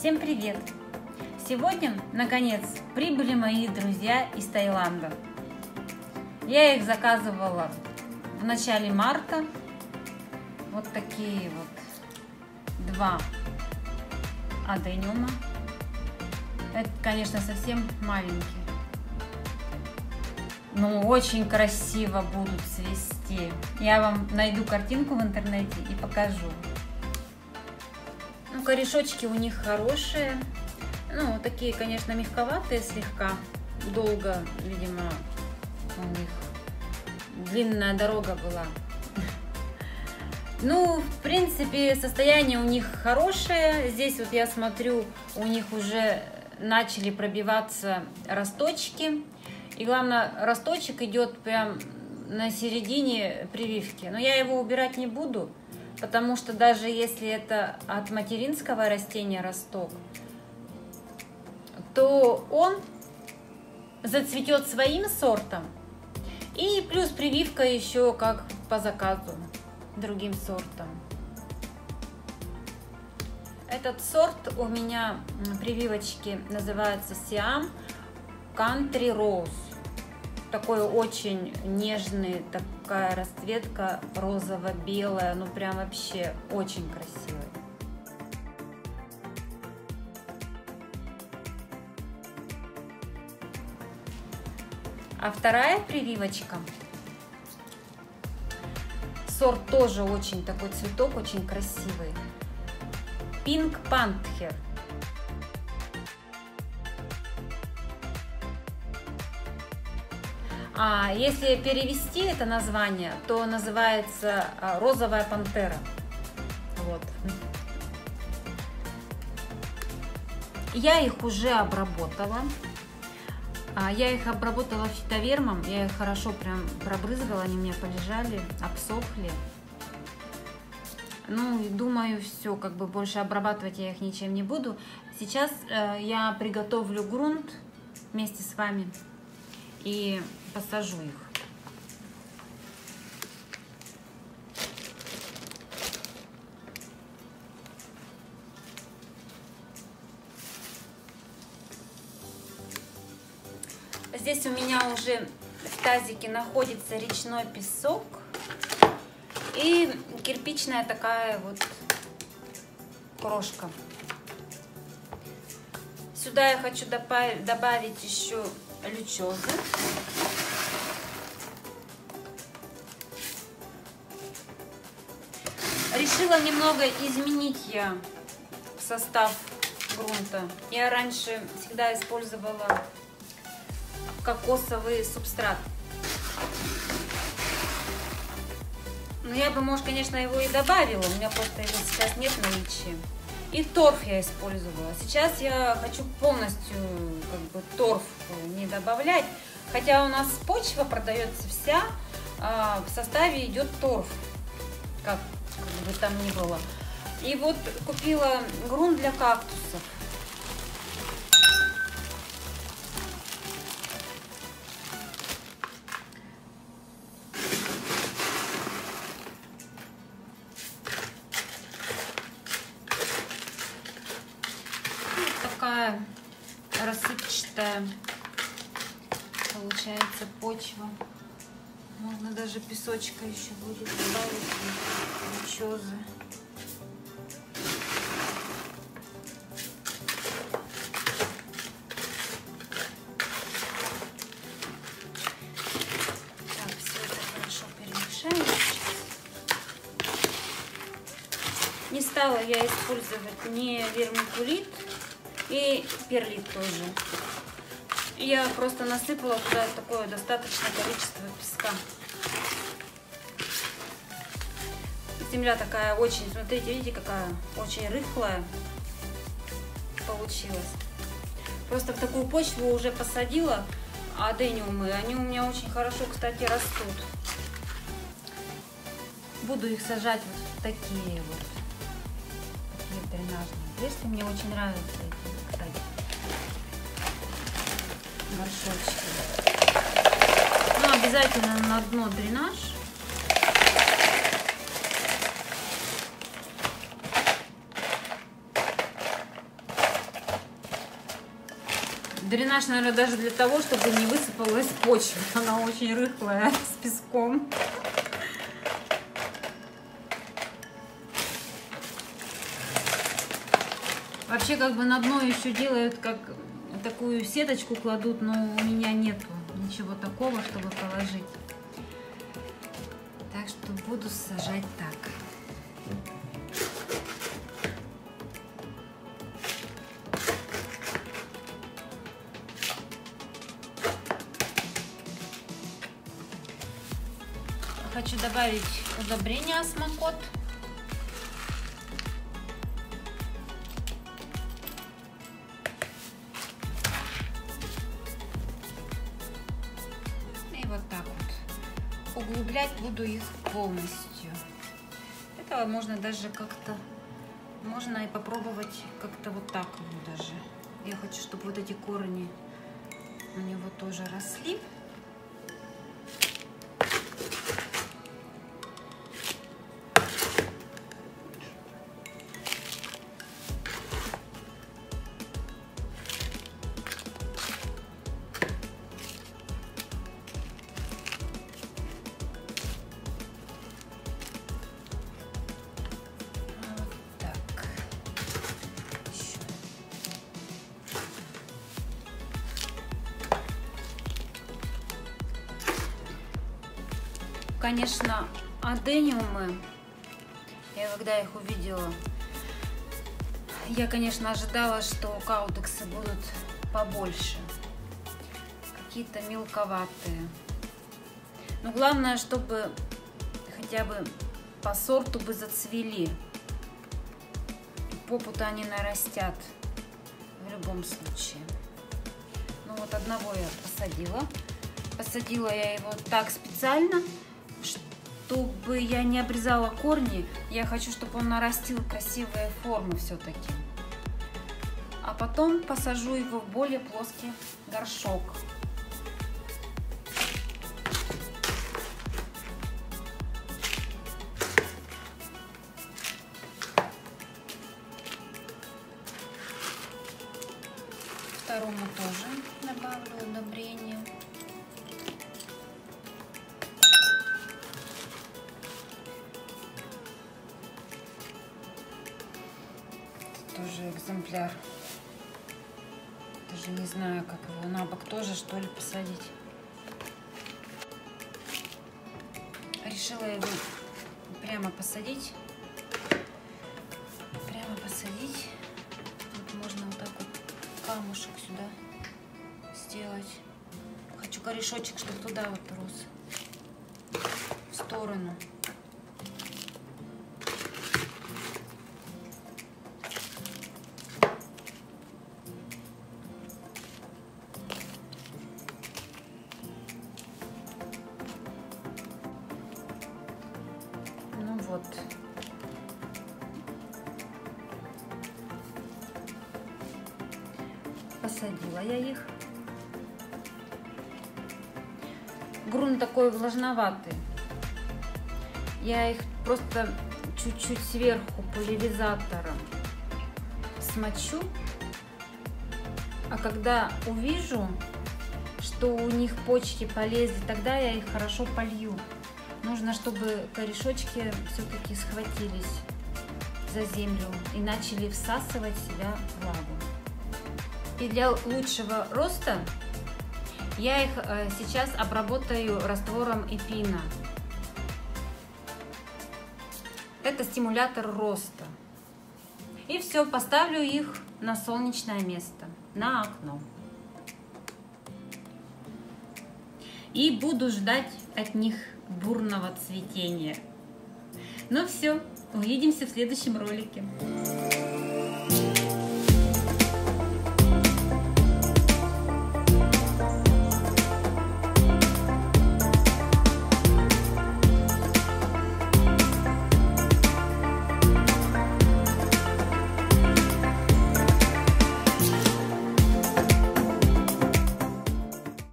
Всем привет! Сегодня, наконец, прибыли мои друзья из Таиланда. Я их заказывала в начале марта. Вот такие вот два адениума. Это, конечно, совсем маленькие. Но очень красиво будут цвести. Я вам найду картинку в интернете и покажу. Ну, корешочки у них хорошие. Ну, такие, конечно, мягковатые слегка. Долго, видимо, у них длинная дорога была. Ну, в принципе, состояние у них хорошее. Здесь вот я смотрю, у них уже начали пробиваться росточки. И главное, росточек идет прям на середине прививки. Но я его убирать не буду, потому что даже если это от материнского растения росток, то он зацветет своим сортом. И плюс прививка еще как по заказу другим сортом. Этот сорт у меня прививочки называется Siam Country Rose. Такой очень нежный, такая расцветка розово-белая, ну прям вообще очень красивый. А вторая прививочка, сорт тоже очень такой цветок, очень красивый. Pink Panther. А если перевести это название, то называется розовая пантера. Вот. Я их уже обработала. Я их обработала фитовермом. Я их хорошо прям пробрызгала. Они у меня полежали, обсохли. Ну, думаю, все, как бы больше обрабатывать я их ничем не буду. Сейчас я приготовлю грунт вместе с вами и посажу их. Здесь у меня уже в тазике находится речной песок и кирпичная такая вот крошка. Сюда я хочу добавить еще лючозы. Решила немного изменить я состав грунта. Я раньше всегда использовала кокосовый субстрат. Но я бы, может, конечно, его и добавила. У меня просто его сейчас нет в наличии. И торф я использовала. Сейчас я хочу полностью как бы торф не добавлять. Хотя у нас почва продается вся, в составе идет торф. Как бы там ни было. И вот купила грунт для кактусов. Такая рассыпчатая получается почва. Можно даже песочка еще будет добавить, лючозы. Так, все это хорошо перемешаем. Не стала я использовать ни вермикулит и перлит тоже. Я просто насыпала туда такое достаточное количество песка. Земля такая очень, смотрите, видите, какая очень рыхлая получилась. Просто в такую почву уже посадила адениумы. Они у меня очень хорошо, кстати, растут. Буду их сажать вот в такие вот дренажные прессы. Мне очень нравятся эти, кстати, горшочки. Ну, обязательно на дно дренаж. Дренаж, наверное, даже для того, чтобы не высыпалась почва. Она очень рыхлая, с песком. Вообще, как бы на дно еще делают, как такую сеточку кладут, но у меня нету ничего такого, чтобы положить. Так что буду сажать так. Хочу добавить удобрение осмокот. И вот так вот. Углублять буду их полностью. Это можно даже как-то, можно и попробовать как-то вот так вот даже. Я хочу, чтобы вот эти корни у него тоже росли. Конечно, адениумы, я когда их увидела, я, конечно, ожидала, что каудексы будут побольше, какие-то мелковатые. Но главное, чтобы хотя бы по сорту бы зацвели. Попу-то они нарастят в любом случае. Ну вот одного я посадила. Посадила я его так специально, чтобы я не обрезала корни. Я хочу, чтобы он нарастил красивые формы все-таки. А потом посажу его в более плоский горшок. Второму тоже добавлю удобрение. Тоже экземпляр. Даже не знаю, как его на бок тоже, что ли, посадить. Решила его прямо посадить. Прямо посадить. Тут можно вот так вот камушек сюда сделать. Хочу корешочек, чтобы туда вот рос. В сторону. Вот. Посадила я их. Грунт такой влажноватый. Я их просто чуть-чуть сверху пульверизатором смочу. А когда увижу, что у них почки полезли, тогда я их хорошо полью. Нужно, чтобы корешочки все-таки схватились за землю и начали всасывать в себя влагу. И для лучшего роста я их сейчас обработаю раствором эпина. Это стимулятор роста. И все, поставлю их на солнечное место, на окно. И буду ждать от них бурного цветения. Ну все, увидимся в следующем ролике.